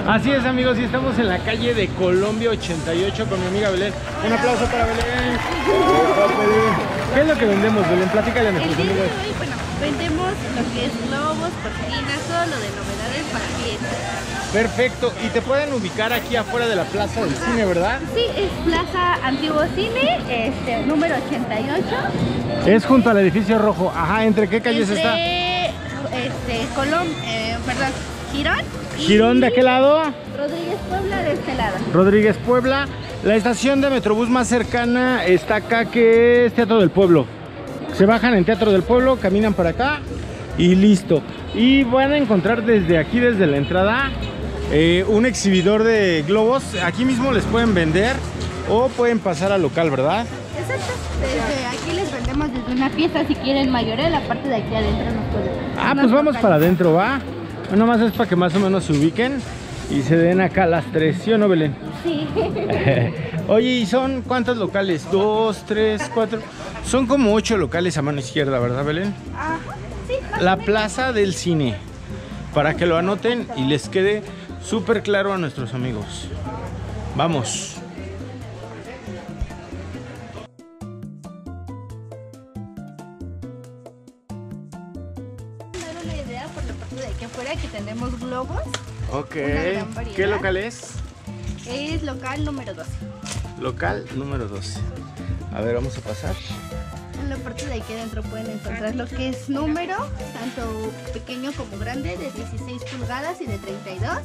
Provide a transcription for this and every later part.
Así es, amigos, y estamos en la calle de Colombia 88 con mi amiga Belén. Un aplauso para Belén. ¿Qué es lo que vendemos, Belén? Platícale a nuestros amigos. Hoy, bueno, vendemos lo que es globos, cortinas, todo lo de novedades para fiestas. Perfecto, y te pueden ubicar aquí afuera de la Plaza del Cine, ¿verdad? Sí, es Plaza Antiguo Cine, número 88. Es junto al edificio rojo. Ajá, ¿entre qué calles está? Perdón, Girón. Girón de aquel lado. Rodríguez Puebla de este lado. Rodríguez Puebla. La estación de Metrobús más cercana está acá, que es Teatro del Pueblo. Se bajan en Teatro del Pueblo, caminan para acá y listo. Y van a encontrar desde aquí, desde la entrada, un exhibidor de globos. Aquí mismo les pueden vender o pueden pasar al local, ¿verdad? Exacto. Desde aquí les vendemos desde una pieza si quieren mayoreo, la parte de aquí adentro nos pueden. Ah, pues vamos para adentro, ¿va? Nada más es para que más o menos se ubiquen y se den acá las tres, ¿sí o no, Belén? Sí. Oye, ¿y son cuántos locales? ¿2, 3, 4? Son como 8 locales a mano izquierda, ¿verdad, Belén? Ajá, sí. La Plaza del Cine, para que lo anoten y les quede súper claro a nuestros amigos. Vamos. Dar una idea por la parte de aquí afuera que tenemos globos. Ok. gran variedad. ¿Qué local es? Es local número 12. Local número 12. A ver, vamos a pasar. En la parte de aquí adentro pueden encontrar lo que es número, tanto pequeño como grande, de 16 pulgadas y de 32.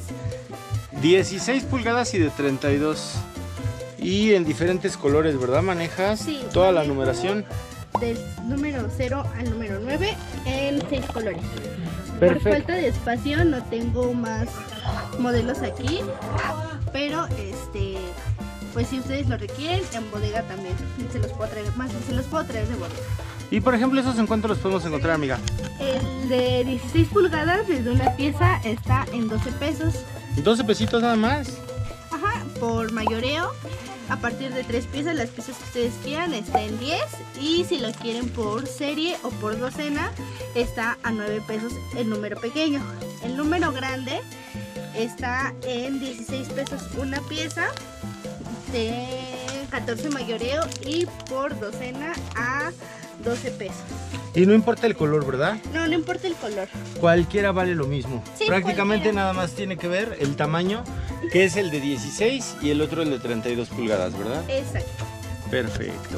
16 pulgadas y de 32. Y en diferentes colores, ¿verdad? Manejas toda la numeración. Del número 0 al número 9 en 6 colores. Perfecto. Por falta de espacio no tengo más modelos aquí, pero pues si ustedes lo requieren, en bodega también se los puedo traer de bodega. Y por ejemplo, ¿esos en cuánto los podemos encontrar, amiga? El de 16 pulgadas desde una pieza está en 12 pesos. 12 pesitos nada más. Ajá, por mayoreo. A partir de 3 piezas, las piezas que ustedes quieran está en 10. Y si lo quieren por serie o por docena, está a 9 pesos el número pequeño. El número grande está en 16 pesos una pieza, de 14 mayoreo y por docena a 12 pesos. Y no importa el color, ¿verdad? No, no importa el color. Cualquiera vale lo mismo. Sí, prácticamente cualquiera. nada más tiene que ver el tamaño, que es el de 16 y el otro el de 32 pulgadas, ¿verdad? Exacto. Perfecto.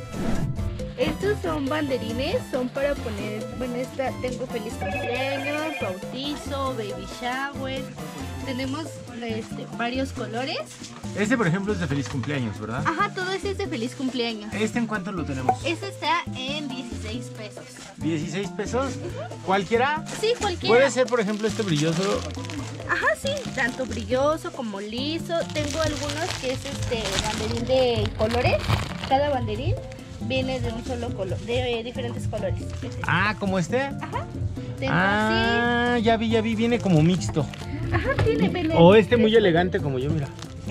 Estos son banderines, son para poner, bueno, tengo feliz cumpleaños, bautizo, baby shower. Tenemos varios colores. Este, por ejemplo, es de feliz cumpleaños, ¿verdad? Ajá, todo este es de feliz cumpleaños. ¿Este en cuánto lo tenemos? Este está en 16 pesos. ¿16 pesos? ¿Cualquiera? Sí, cualquiera. Puede ser, por ejemplo, este brilloso. Ajá, sí, tanto brilloso como liso. Tengo algunos que es banderín de colores. Cada banderín viene de un solo color, de diferentes colores. Ah, ¿como este? Ajá. Tengo así. Ya vi, viene como mixto. Ajá, viene. O este muy elegante como yo, mira.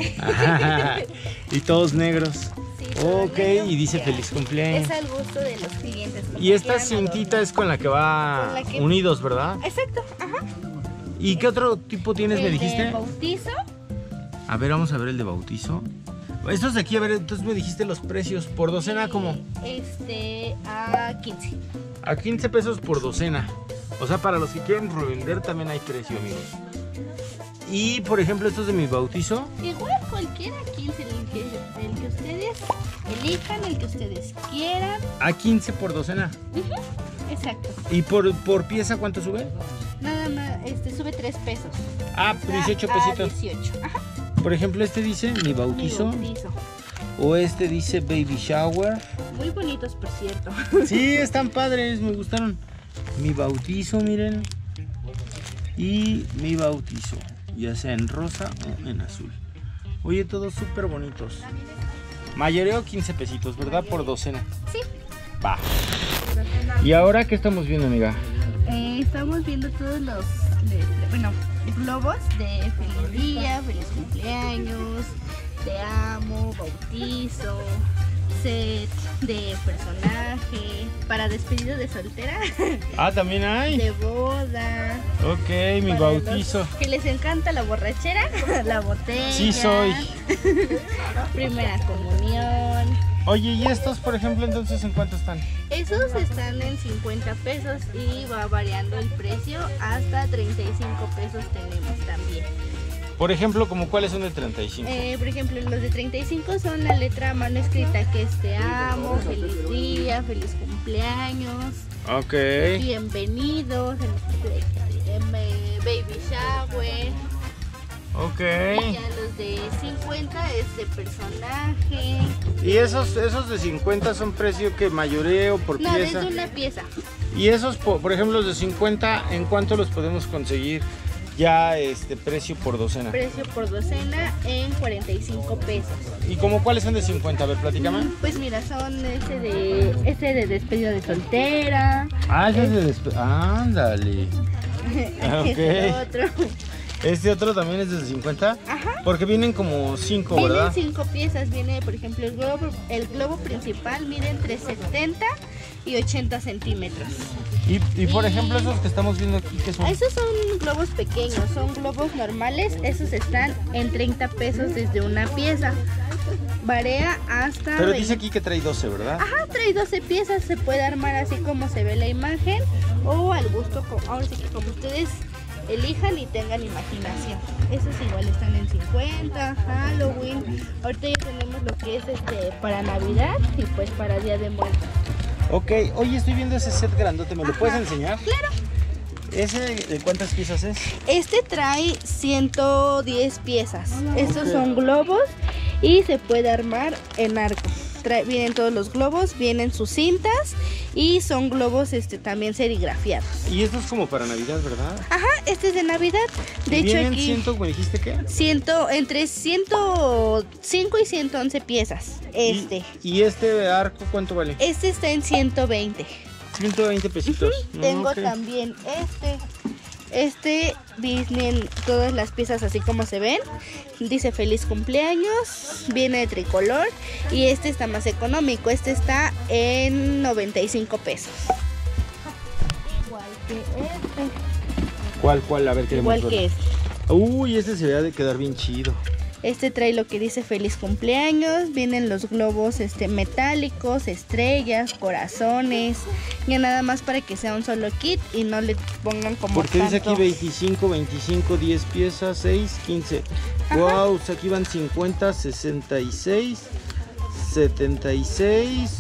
Y todos negros. Sí, todo Ok, negro. y dice Ya. feliz cumpleaños. Es al gusto de los clientes. como Y esta quieran cintita adornar. es con la que va Con la que- unidos, ¿verdad? Exacto, ajá. ¿Y qué otro tipo tienes, me El dijiste? de bautizo. A ver, vamos a ver el de bautizo. Estos de aquí, a ver, entonces me dijiste los precios. ¿Por docena cómo? A 15. A 15 pesos por docena. O sea, para los que quieren revender también hay precio, amigos. Y, por ejemplo, estos de mi bautizo. Igual cualquiera 15, el que ustedes elijan, el que ustedes quieran. A 15 por docena. Exacto. ¿Y por pieza cuánto sube? Nada más, sube 3 pesos. Ah, O sea, 18 a pesitos. 18. Ajá. Por ejemplo, este dice mi bautizo. Mi bautizo. O este dice baby shower. Muy bonitos, por cierto. Sí, están padres, me gustaron. Mi bautizo, miren. Y mi bautizo, ya sea en rosa o en azul. Oye, todos súper bonitos. Mayoreo 15 pesitos, ¿verdad? Por docena. Sí. Va. ¿Y ahora qué estamos viendo, amiga? Estamos viendo todos los globos de feliz día, feliz cumpleaños, te amo, bautizo. set de personaje, para despedida de soltera, Ah, también hay. de boda. Ok, mi para bautizo. los que les encanta la borrachera, la botella. Sí soy. Primera comunión. Oye, ¿y estos, por ejemplo, entonces en cuánto están? Esos están en 50 pesos y va variando el precio, hasta 35 pesos tenemos también. Por ejemplo, ¿como cuáles son de 35? Por ejemplo, los de 35 son la letra a mano escrita, que es te amo, feliz día, feliz cumpleaños, Ok. bienvenidos, baby shower. Ok. Y ya los de 50 es de personaje. ¿Y esos de 50 son precio que mayoreo por No, pieza? desde una pieza. Y esos, por ejemplo, los de 50, ¿en cuánto los podemos conseguir? Ya precio por docena. Precio por docena en 45 pesos. ¿Y como cuáles son de 50? A ver, platícame. Pues mira, son este de despedida de soltera. Ah, ese es de ándale. Este otro. Este otro también es de 50. Ajá. Porque vienen como 5, ¿verdad? Vienen 5 piezas. Viene, por ejemplo, el globo principal mide entre 70 y 80 centímetros. Y por ejemplo, esos que estamos viendo aquí, ¿qué son? Esos son globos pequeños, son globos normales. Esos están en 30 pesos desde una pieza. Varía hasta... Pero dice aquí que trae 12, ¿verdad? Ajá, trae 12 piezas. Se puede armar así como se ve la imagen, o al gusto, ahora sí que como ustedes elijan y tengan imaginación. Esos igual están en 50, Halloween. Ahorita ya tenemos lo que es para Navidad y pues para Día de Muertos. Ok, oye, estoy viendo ese set grandote, ¿me lo puedes enseñar? Claro. ¿Ese de cuántas piezas es? Este trae 110 piezas. Estos son globos y se puede armar en arco. Vienen todos los globos, vienen sus cintas y son globos también serigrafiados. Y esto es como para Navidad, ¿verdad? Ajá, este es de Navidad. De hecho ¿Vienen aquí 100, me dijiste qué? entre 105 y 111 piezas. ¿Y este arco cuánto vale? Este está en 120. 120 pesitos. Tengo Ok. también vienen todas las piezas así como se ven. Dice feliz cumpleaños, viene de tricolor. Y este está más económico, este está en 95 pesos. Igual que ¿Cuál? A ver, queremos Igual que ver. Uy, este se ve de quedar bien chido. este trae lo que dice feliz cumpleaños. Vienen los globos metálicos, estrellas, corazones. Ya nada más para que sea un solo kit y no le pongan como Porque dice tanto. aquí 25, 10 piezas, 6, 15. Wow, o sea, aquí van 50, 66, 76,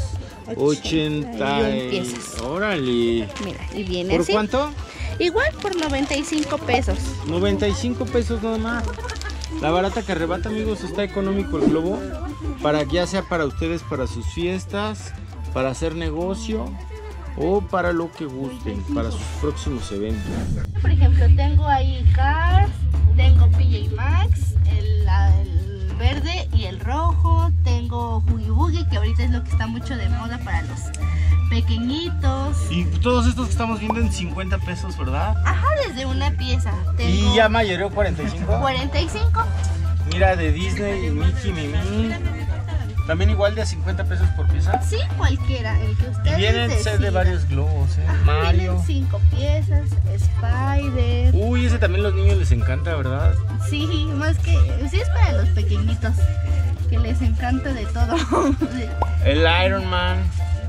80. 81 piezas. Órale. Mira, y viene ¿Por así. cuánto? Igual por 95 pesos. 95 pesos nada más. La barata que arrebata, amigos, está económico el globo. Ya sea para ustedes, para sus fiestas, para hacer negocio o para lo que gusten, para sus próximos eventos. Por ejemplo, tengo ahí Cars, tengo PJ Maxx, el verde y el rojo. Tengo Huggy Wuggy, que ahorita es lo que está mucho de moda para los pequeñitos. Y todos estos que estamos viendo en 50 pesos, ¿verdad? Ajá, desde una pieza. Tengo Y ya mayoreo 45. 45. Mira, de Disney, Mickey, Mimi. También igual de a 50 pesos por pieza. Sí, cualquiera, el que Y ustedes vienen set de decidan. varios globos, ¿eh? Ajá, Mario. vienen 5 piezas, Spider. Uy, ese también a los niños les encanta, ¿verdad? Sí, más que... Sí, es para los pequeñitos, que les encanta de todo. El Iron Man.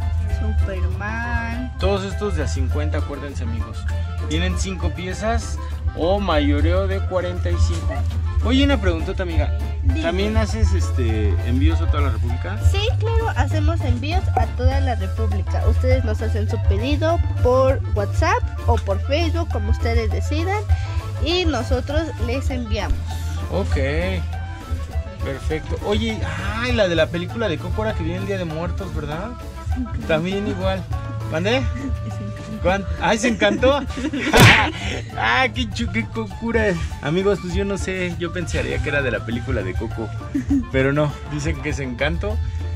Superman. Todos estos de a 50, acuérdense, amigos. Tienen 5 piezas o mayoreo de 45. Oye, una preguntota, amiga. Dime. ¿También haces envíos a toda la República? Sí, claro, hacemos envíos a toda la República. Ustedes nos hacen su pedido por WhatsApp o por Facebook, como ustedes decidan, y nosotros les enviamos. Ok. Perfecto. Oye, ay, la de la película de Coco ahora que viene el Día de Muertos, ¿verdad? También igual. ¿Mandé? ¡Ay, se encantó! ¡Ah, qué cura! Amigos, pues yo no sé, yo pensaría que era de la película de Coco, pero no, dicen que es Encanto.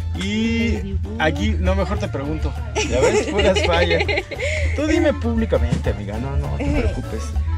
Y aquí, no, mejor te pregunto, ya ves, puras fallas. Tú dime públicamente, amiga, no te preocupes.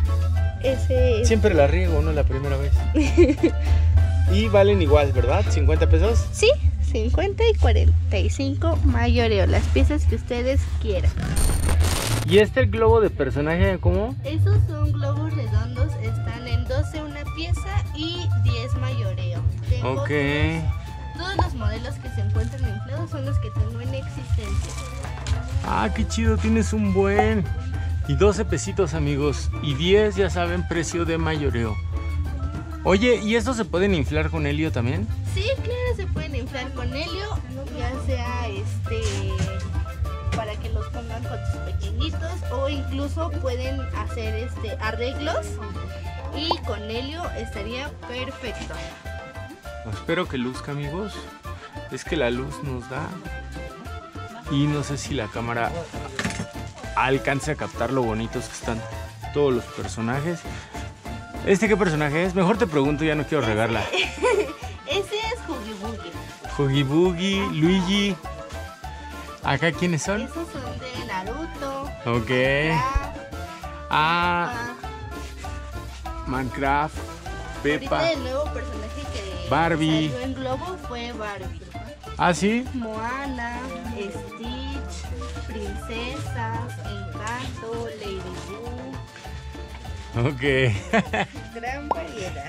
Siempre la riego, no la primera vez. Y valen igual, ¿verdad? ¿50 pesos? Sí, 50 y 45 mayoreo, las piezas que ustedes quieran. ¿Y el globo de personaje cómo? Esos son globos redondos, están en 12 una pieza y 10 mayoreo. Tengo todos los modelos que se encuentran inflados son los que tengo en existencia. Ah, qué chido, tienes un buen. Y 12 pesitos, amigos. Y 10, ya saben, precio de mayoreo. Oye, ¿y estos se pueden inflar con helio también? Sí, claro, se pueden inflar con helio, ya sea para que los pongan con sus pequeñitos, o incluso pueden hacer arreglos y con helio estaría perfecto. Espero que luzca, amigos. Es que la luz nos da y no sé si la cámara alcance a captar lo bonitos que están todos los personajes. ¿Qué personaje es? Mejor te pregunto, ya no quiero regarla. Ese es Huggy Buggy. Huggy Buggy, Luigi. ¿Acá quiénes son? Esos son de Naruto. Ok. Minecraft, Peppa. Ahorita el nuevo personaje que Barbie. salió en globo fue Barbie. ¿Ah, sí? Moana, Stitch, Princesas, Encanto, Ladybug. Ok. Gran variedad.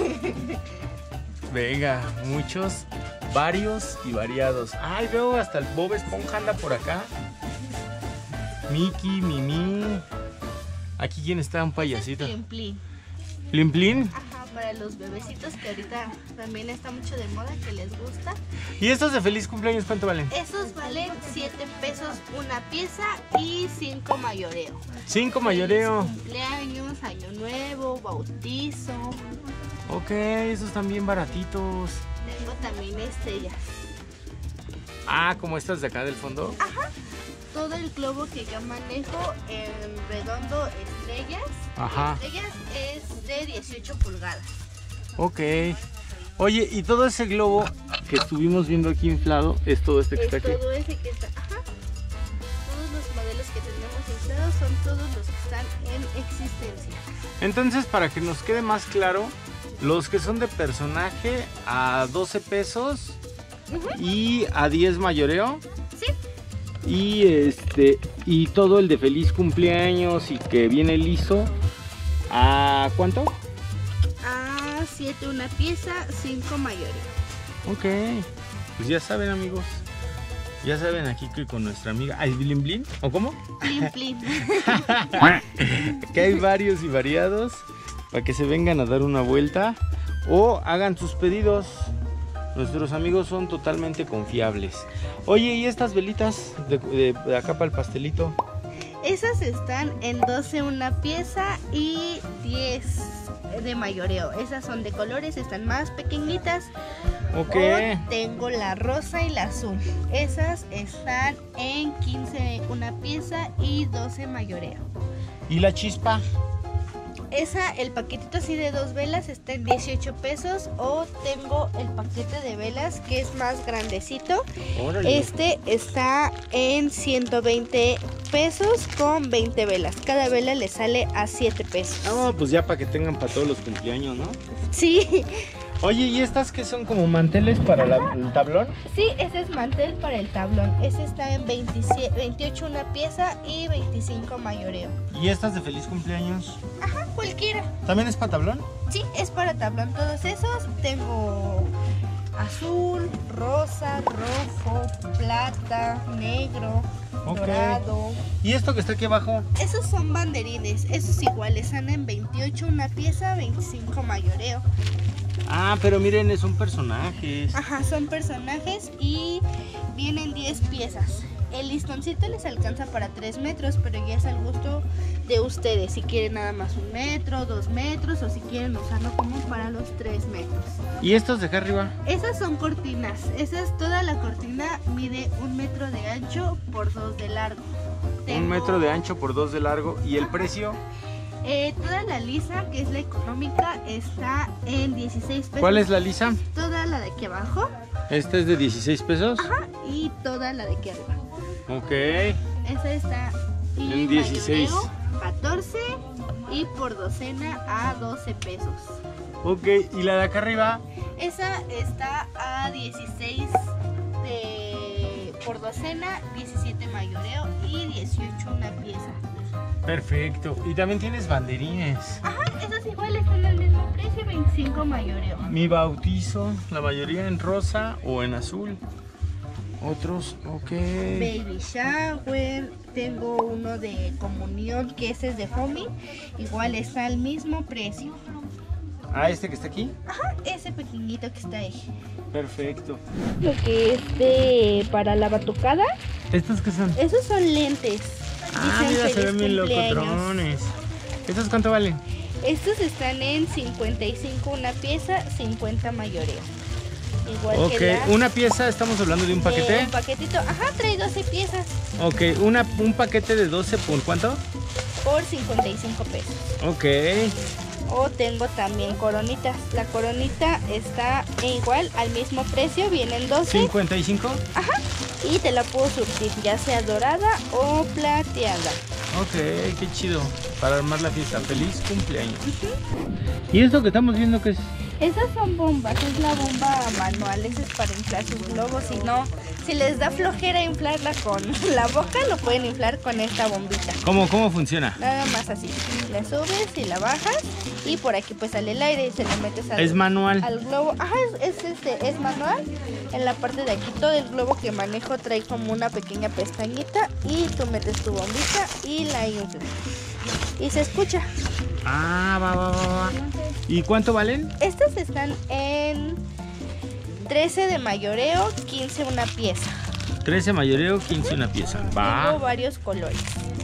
Venga, muchos, varios y variados. Ay, veo hasta el Bob Esponja anda por acá. Mickey, Minnie. Aquí quién está, un payasito. Plin Plin. Plin Plin. Ajá, para los bebecitos que ahorita también está mucho de moda, que les gusta. ¿Y estos de feliz cumpleaños cuánto valen? Esos valen 7 pesos una pieza y 5 mayoreo. 5 mayoreo. Feliz cumpleaños, año nuevo, bautizo. Ok, esos están bien baratitos. Tengo también estrellas. Ah, como estas de acá del fondo. Ajá. Todo el globo que yo manejo en redondo estrellas. Ajá. Estrellas es de 18 pulgadas. Ok. Oye, y todo ese globo que estuvimos viendo aquí inflado es todo que está aquí. Todo ese que está. Ajá. Todos los modelos que tenemos inflados son todos los que están en existencia. Entonces, para que nos quede más claro, los que son de personaje a 12 pesos y a 10 mayoreo. Sí. Y todo el de feliz cumpleaños y que viene liso, ¿a cuánto? A 7 una pieza, 5 mayoreo. Ok, pues ya saben, amigos. Ya saben, aquí que con nuestra amiga Blin Blin, ¿o cómo? Plin Plin. Que hay varios y variados para que se vengan a dar una vuelta o hagan sus pedidos. Nuestros amigos son totalmente confiables. Oye, ¿y estas velitas de acá para el pastelito? Esas están en 12 una pieza y 10 de mayoreo. Esas son de colores, están más pequeñitas. Ok. O tengo la rosa y la azul. Esas están en 15 una pieza y 12 mayoreo. ¿Y la chispa? El paquetito así de 2 velas está en 18 pesos. O tengo el paquete de velas que es más grandecito. Órale. Está en 120 pesos con 20 velas. Cada vela le sale a 7 pesos. Ah, pues ya para que tengan para todos los cumpleaños, ¿no? Sí. Oye, ¿y estas que son como manteles para el tablón? Sí, ese es mantel para el tablón. Ese está en 28 una pieza y 25 mayoreo. ¿Y estas de feliz cumpleaños? Ajá, cualquiera. ¿También es para tablón? Sí, es para tablón. Todos esos tengo azul, rosa, rojo, plata, negro, dorado. ¿Y esto que está aquí abajo? Esos son banderines. Esos iguales están en 28 una pieza, 25 mayoreo. Ah, pero miren, son personajes. Ajá, son personajes y vienen 10 piezas. El listoncito les alcanza para 3 metros, pero ya es al gusto de ustedes. Si quieren nada más 1 metro, 2 metros o si quieren usarlo como para los 3 metros. ¿Y estos de acá arriba? Esas son cortinas. Toda la cortina mide 1 metro de ancho por 2 de largo. 1 metro de ancho por 2 de largo. ¿Y el precio? Toda la lisa, que es la económica, está en 16 pesos. ¿Cuál es la lisa? Toda la de aquí abajo. ¿Esta es de 16 pesos? Ajá, y toda la de aquí arriba. Ok. Esa está en 16. mayoreo, 14 y por docena a 12 pesos. Ok, ¿y la de acá arriba? Esa está a 16 por docena, 17 mayoreo y 18 una pieza. Perfecto. Y también tienes banderines. Ajá, esos igual están al mismo precio, 25 mayoreo. Mi bautizo, la mayoría en rosa o en azul. Otros, ok. Baby shower, tengo uno de comunión que ese es de Fomi, igual está al mismo precio. Ah, este que está aquí. Ajá, ese pequeñito que está ahí. Perfecto. Lo que es para la batucada, ¿Estos qué son? esos son lentes. Ah, Dicen mira, se feliz ven bien cumpleaños. locotrones. ¿Estos cuánto valen? Estos están en 55 una pieza, 50 mayoreo. Igual Ok, que la una pieza, estamos hablando de un paquete. un paquetito, ajá, trae 12 piezas Ok, un paquete de 12 por ¿cuánto? por 55 pesos. Ok. O tengo también coronitas. La coronita está igual al mismo precio, vienen 12. ¿55? Ajá. Y te la puedo surtir, ya sea dorada o plateada. Ok, qué chido. Para armar la fiesta. Feliz cumpleaños. ¿Y esto que estamos viendo qué es? Esas son bombas, es la bomba manual, esa es para inflar sus globos. Si no, si les da flojera inflarla con la boca, lo pueden inflar con esta bombita. ¿Cómo funciona? Nada más así, la subes y la bajas y por aquí pues sale el aire y se lo metes Es manual. al globo. Ajá, es manual. En la parte de aquí todo el globo que manejo trae como una pequeña pestañita y tú metes tu bombita y la inflas. Y se escucha. Ah, va. ¿Y cuánto valen? Estas están en 13 de mayoreo, 15 una pieza. 13 mayoreo, 15 una pieza. Tengo Va. varios colores.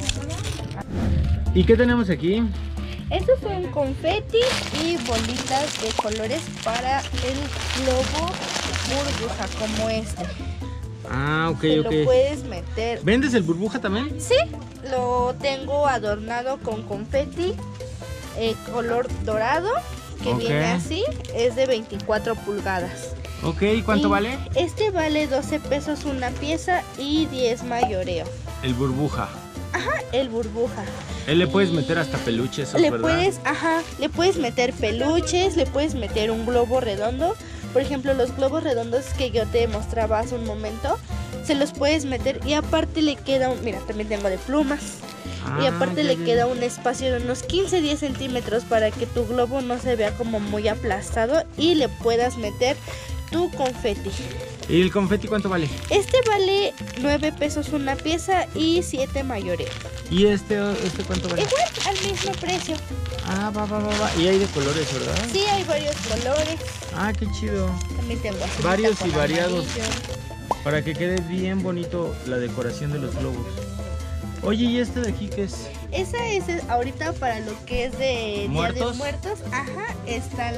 ¿Y qué tenemos aquí? Estos son confeti y bolitas de colores para el globo burbuja como este. Ah, ok, Te ok. lo puedes meter. ¿Vendes el burbuja también? Sí, lo tengo adornado con confeti color dorado que Ok. viene así, es de 24 pulgadas. Ok, ¿y cuánto Y vale? Este vale 12 pesos una pieza y 10 mayoreo. El burbuja. Ajá, el burbuja. Él le puedes meter hasta peluches, Le ¿verdad? le puedes meter peluches, le puedes meter un globo redondo. Por ejemplo, los globos redondos que yo te mostraba hace un momento, se los puedes meter y aparte le queda mira, también tengo de plumas. Y aparte le queda un espacio de unos 15-10 centímetros para que tu globo no se vea como muy aplastado y le puedas meter tu confeti. ¿Y el confeti cuánto vale? Este vale 9 pesos una pieza y 7 mayoreo. ¿Y este cuánto vale? Igual al mismo precio. Ah, va. Y hay de colores, ¿verdad? Sí, hay varios colores. Ah, qué chido. También tengo azulita Varios con y variados. amarillo. Para que quede bien bonito la decoración de los globos. Oye, ¿y este de aquí qué es? Esa es ahorita para lo que es de Día de ¿Muertos? Muertos. Ajá, está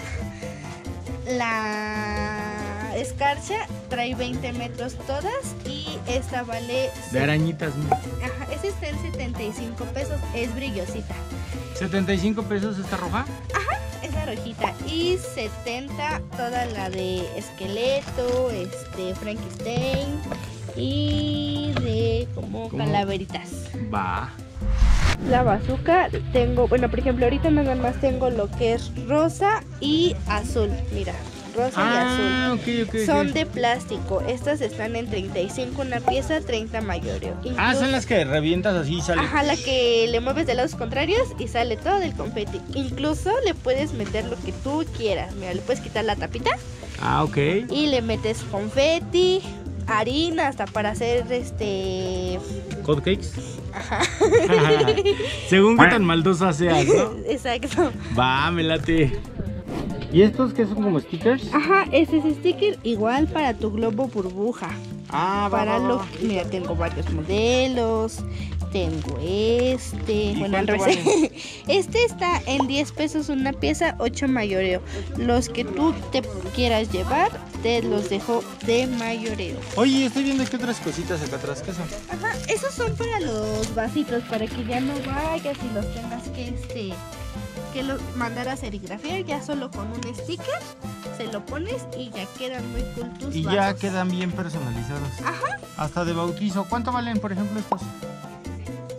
la escarcha, trae 20 metros todas y esta vale... De arañitas, ¿no? Ajá, esa está en 75 pesos, es brillosita. 75 pesos esta roja. Es la rojita y 70 toda la de esqueleto, Frankenstein y de como ¿Cómo? calaveritas. Va. La bazooka tengo, bueno, por ejemplo, ahorita nada más tengo lo que es rosa y azul, mira, rosa y azul. Ok. Son de plástico, estas están en 35 una pieza, 30 mayoreo. Ah, son las que revientas así y sale. Ajá, la que le mueves de lados contrarios y sale todo del confeti. Incluso le puedes meter lo que tú quieras. Mira, le puedes quitar la tapita Ah, ok. y le metes confeti, harina, hasta para hacer ¿Hotcakes? Ajá. Según qué tan maldosa seas, ¿no? Exacto. Va, me late. ¿Y estos qué son como stickers? Ajá, ese es sticker igual para tu globo burbuja. Ah, Para mira, tengo varios modelos. Tengo bueno, al cuánto revés. vale? Este está en 10 pesos una pieza, 8 mayoreo. Los que tú te quieras llevar, te los dejo de mayoreo. Oye, estoy viendo aquí otras cositas acá atrás. ¿Qué son? Ajá, esos son para los vasitos, para que ya no vayas y los tengas que los mandar a serigrafiar, ya solo con un sticker se lo pones y ya quedan muy cool tus Y vasos. ya quedan bien personalizados. Ajá, Hasta de bautizo. ¿Cuánto valen, por ejemplo, estos? esos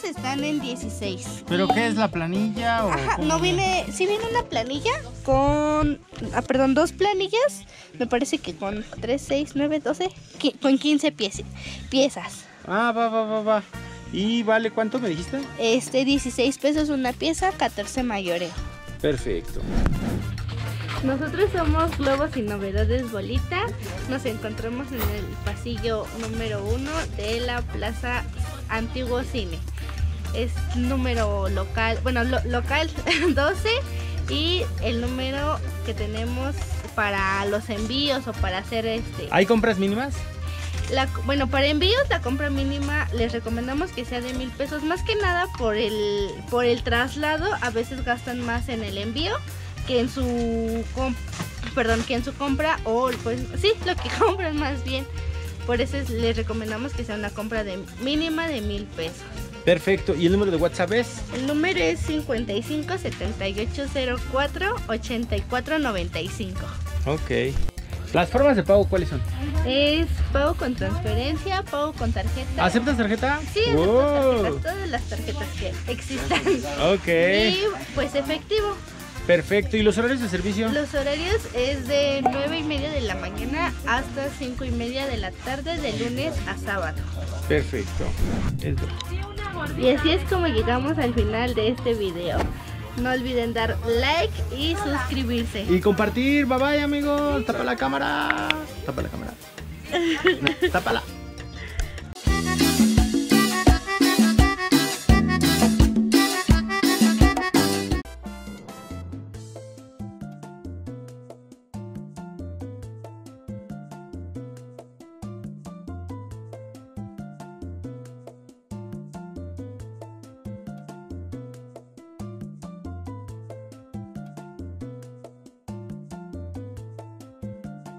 pesos están en 16. ¿Pero qué es la planilla? O Ajá, cómo no viene, sí viene una planilla con, dos planillas, me parece que con 3, 6, 9, 12, con 15 piezas. Ah, va. ¿Y vale cuánto me dijiste? 16 pesos una pieza, 14 mayoreo. Perfecto. Nosotros somos Globos y Novedades Bolita. Nos encontramos en el pasillo número 1 de la Plaza Antiguo Cine. Es número local, local 12 y el número que tenemos para los envíos o para hacer ¿Hay compras mínimas? Para envíos la compra mínima les recomendamos que sea de 1,000 pesos, más que nada por el traslado. A veces gastan más en el envío que en su compra, o pues sí, lo que compran más bien. Por eso les recomendamos que sea una compra mínima de 1,000 pesos. Perfecto. ¿Y el número de WhatsApp es? El número es 55 7804 84 95. Ok. ¿Las formas de pago cuáles son? Es pago con transferencia, pago con tarjeta. ¿Aceptas tarjeta? Sí, acepto tarjetas, todas las tarjetas que existan. Ok. Y pues efectivo. Perfecto. ¿Y los horarios de servicio? Los horarios es de 9:30 de la mañana hasta 5:30 de la tarde, de lunes a sábado. Perfecto. Y así es como llegamos al final de este video. No olviden dar like y suscribirse. Y compartir. Bye bye, amigos. Tapa la cámara. Tápala.